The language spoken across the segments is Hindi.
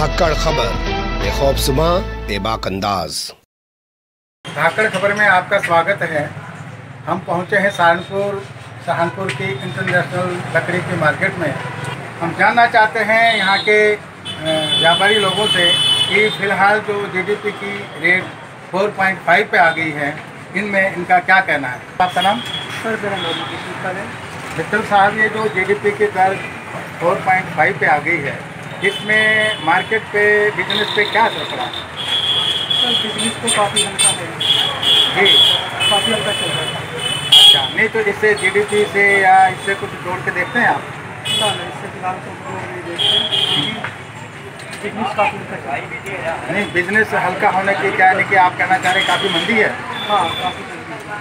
धाकड़ खबर, बेखौफसुमा बेबाक अंदाज। धाकड़ खबर में आपका स्वागत है। हम पहुंचे हैं सहारनपुर की इंटरनेशनल लकड़ी की मार्केट में। हम जानना चाहते हैं यहाँ के व्यापारी लोगों से कि फ़िलहाल जो जीडीपी की रेट 4.5 पे आ गई है, इनमें इनका क्या कहना है। आपका नाम? सर मेरा नाम विठल है। विठल साहब, ये जो जीडीपी की दर 4.5 पे आ गई है, इसमें मार्केट पे, बिजनेस पे क्या असर पड़ा? सर बिजनेस तो काफ़ी हल्का है जी, काफ़ी हल्का चल रहा है। अच्छा, नहीं तो इससे जीडीपी से या इससे कुछ जोड़ के देखते हैं आप? ना इससे फिलहाल तो नहीं देखते हैं, बिजनेस काफ़ी हल्का चल रहा है। नहीं, बिजनेस हल्का होने की क्या है कि आप कहना चाह रहे हैं काफ़ी मंदी है? हाँ काफ़ी चल रही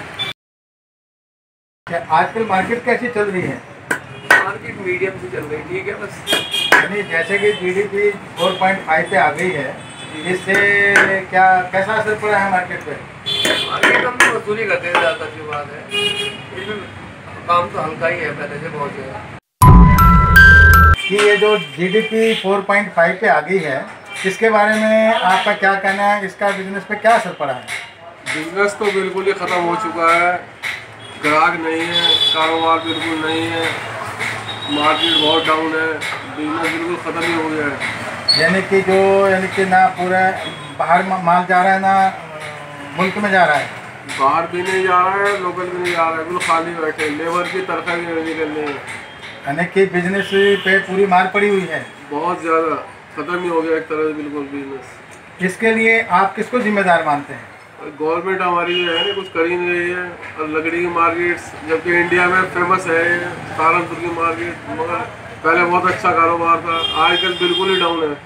है। आजकल मार्केट कैसी चल रही है? मार्केट मीडियम से चल रही, ठीक है बस। यानी जैसे कि जीडीपी 4.5 पे आ गई है, इससे क्या कैसा असर पड़ा है मार्केट पे? मार्केट हम तो वसूली करते हैं, ज़्यादा की बात है। इसमें काम तो हल्का ही है पहले से बहुत ज़्यादा। कि ये जो जीडीपी 4.5 पे आ गई है, इसके बारे में आपका क्या कहना है? इसका बिजनेस पे क्या असर पड़ा है? बिजनेस तो बिल्कुल ही ख़त्म हो चुका है। ग्राहक नहीं है, कारोबार बिल्कुल नहीं है, मार्केट बहुत डाउन है, बिजनेस बिल्कुल ख़त्म ही हो गया है। यानी कि ना पूरा बाहर माल जा रहा है, ना मुल्क में जा रहा है। बाहर भी नहीं जा रहा है, लोकल भी नहीं जा रहा है, बिल्कुल खाली बैठे, लेबर की तनख्वाह भी नहीं निकल रही है। यानी कि बिजनेस पे पूरी मार पड़ी हुई है, बहुत ज़्यादा ख़त्म ही हो गया एक तरह से बिल्कुल बिजनेस। इसके लिए आप किसको जिम्मेदार मानते हैं? गवर्नमेंट हमारी जो है ना कुछ कर ही नहीं रही है। और लकड़ी की मार्केट्स, जबकि इंडिया में फेमस है सहारनपुर की मार्केट, मगर पहले बहुत अच्छा कारोबार था, आजकल बिल्कुल ही डाउन है।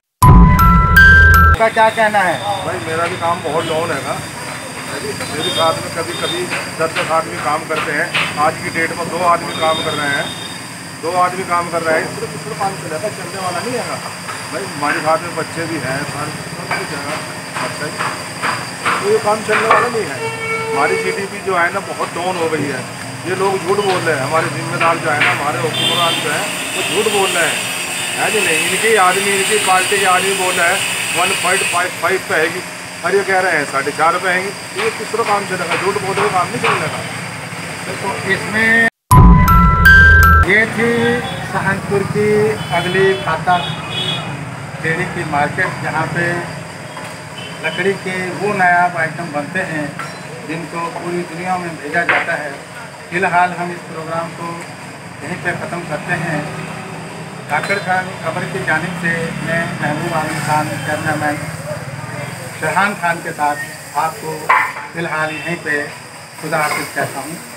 आपका क्या कहना है? भाई मेरा भी काम बहुत डाउन हैगा। मेरे साथ में कभी कभी 10-10 आदमी काम करते हैं। आज की डेट में 2 आदमी काम कर रहे हैं, 2 आदमी काम कर रहे हैं। सिर्फ काम चलेगा, चलने वाला नहीं है भाई। हमारे साथ में बच्चे भी हैं, सारे कुछ है। अच्छा जी, तो ये काम चलने वाला नहीं है। हमारी जीडीपी जो है ना बहुत डाउन हो गई है। ये लोग झूठ बोल रहे हैं, हमारे जिम्मेदार जो है ना, हमारे हुक्मरान जो है वो झूठ बोल रहे हैं जी। नहीं, इनके आदमी, इनकी पार्टी के आदमी बोल रहे हैं 1.5 पे आएगी, और ये कह रहे हैं 4.5 पे आएगी। ये किस तरह काम चलेगा? झूठ बोल रहे काम नहीं चलेगा। तो इसमें ये थी सहारनपुर की अगली खाता डेयरी की मार्केट, जहाँ पे लकड़ी के वो नायाब आइटम बनते हैं जिनको पूरी दुनिया में भेजा जाता है। फ़िलहाल हम इस प्रोग्राम को यहीं पे ख़त्म करते हैं। धाकड़ खबर की जानिब से मैं महबूब आलम खान, कैमरामैन शरहान खान के साथ आपको फ़िलहाल यहीं पे खुदा हाफ़िज़ कहता हूँ।